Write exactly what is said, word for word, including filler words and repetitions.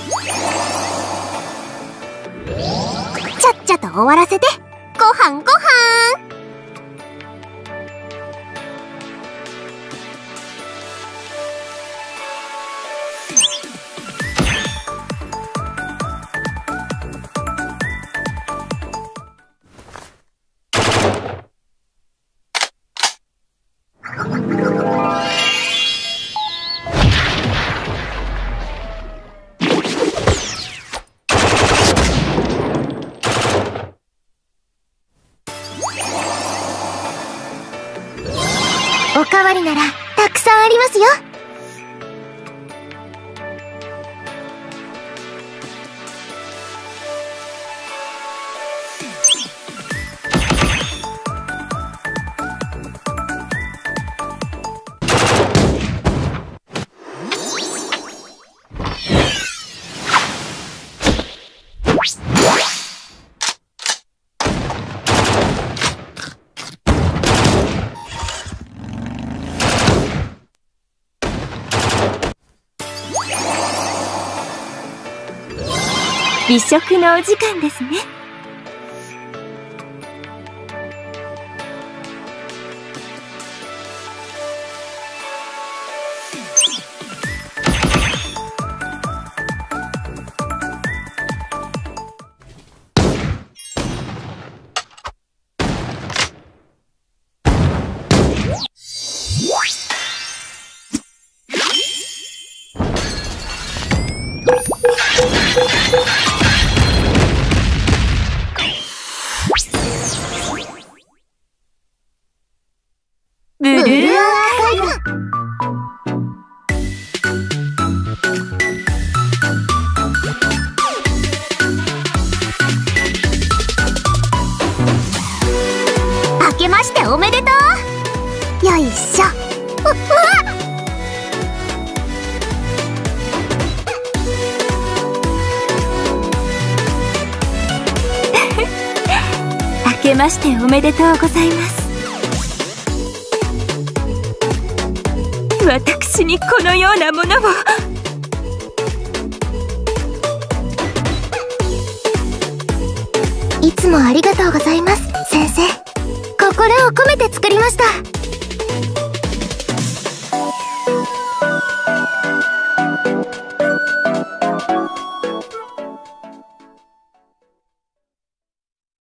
ちゃっちゃと終わらせてごはんごはん。おかわりならたくさんありますよ。美食のお時間ですね。ブルーアーカイブ。明けましておめでとう。よいしょ。う、うわっ。明けましておめでとうございます。私にこのようなものを。いつもありがとうございます、先生。心を込めて作りました。